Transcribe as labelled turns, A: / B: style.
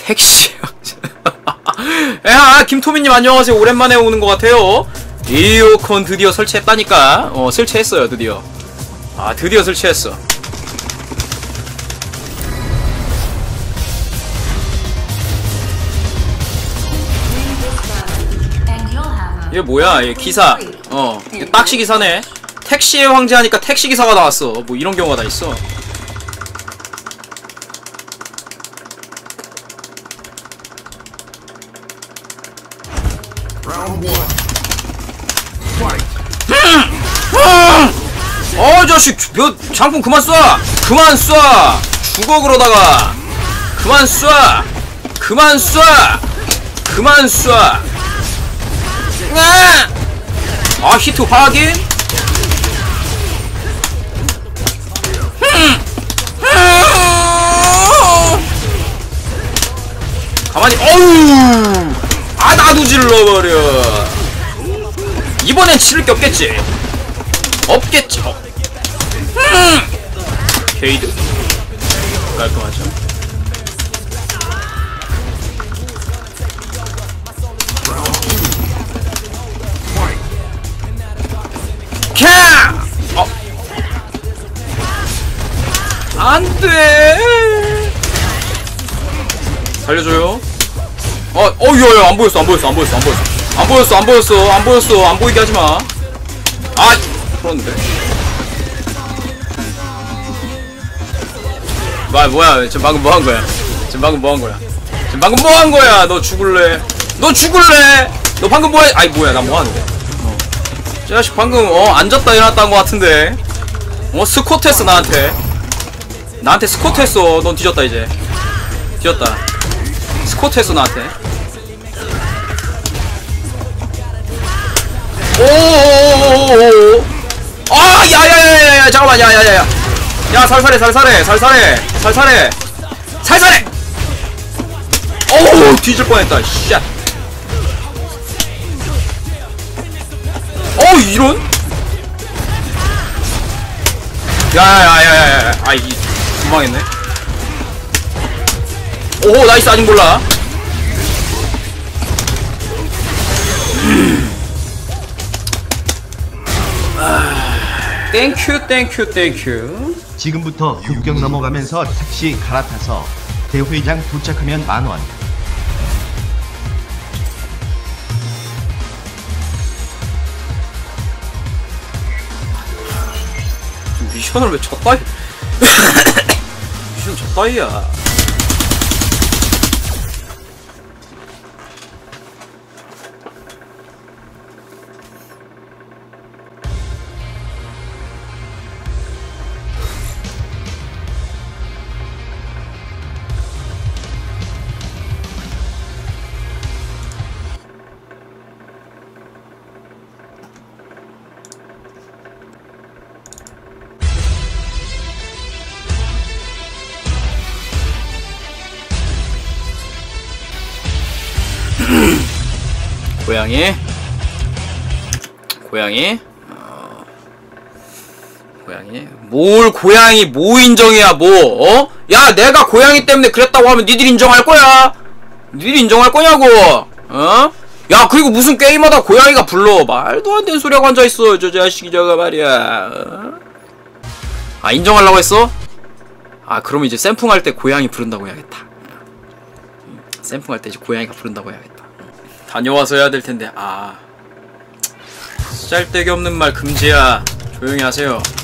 A: 택시. 야, 김토미님 안녕하세요. 오랜만에 오는 것 같아요. 에어컨 드디어 설치했다니까. 설치했어요, 드디어. 아, 드디어 설치했어. 얘 뭐야, 얘 기사. 딱시 기사네. 택시의 황제 하니까 택시 기사가 나왔어. 뭐 이런 경우가 다 있어. 자식, 장풍 그만 쏴! 그만 쏴! 죽어, 그러다가! 그만 쏴! 그만 쏴! 그만 쏴! 아, 히트 확인? 가만히, 어우! 아, 나도 질러버려! 이번엔 치를 게 없겠지? 없겠죠? 게이드 깔끔하죠. 캬! 안돼! 살려줘요. 야야, 안 보였어. 안 보이게 하지마. 아! 풀었는데. 뭐야, 지금 방금 뭐 한 거야? 너 죽을래? 너 방금 뭐해? 아이, 뭐야, 나 뭐 하는데? 저 자식 방금, 앉았다 일어났다 한 거 같은데? 스쿼트 했어, 나한테 스쿼트 했어. 넌 뒤졌다, 이제. 뒤졌다. 스쿼트 했어, 나한테. 오오오오오오. 아, 야야야야야, 잠깐만, 야야야야. 야, 살살해. 어우, 뒤질 뻔했다. 샷. 이런? 야야야야야. 아이, 도망했네. 오, 나이스. 아직 몰라. 땡큐.
B: 지금부터 국경 넘어가면서 택시 갈아타서 대회장 도착하면 만원.
A: 미션을 왜 저따위 미션 저따위야. 고양이 뭘 고양이 뭐 인정이야 뭐. 야, 내가 고양이 때문에 그랬다고 하면 니들 인정할 거야? 니들 인정할 거냐고. 야, 그리고 무슨 게임하다 고양이가 불러. 말도 안 되는 소리하고 앉아있어 저 자식이 저거 말이야. 아, 인정하려고 했어? 아, 그럼 이제 샘풍할 때 고양이 부른다고 해야겠다. 샘풍할 때 이제 고양이가 부른다고 해야겠다. 다녀와서 해야 될 텐데. 아, 짤데기 없는 말 금지야. 조용히 하세요.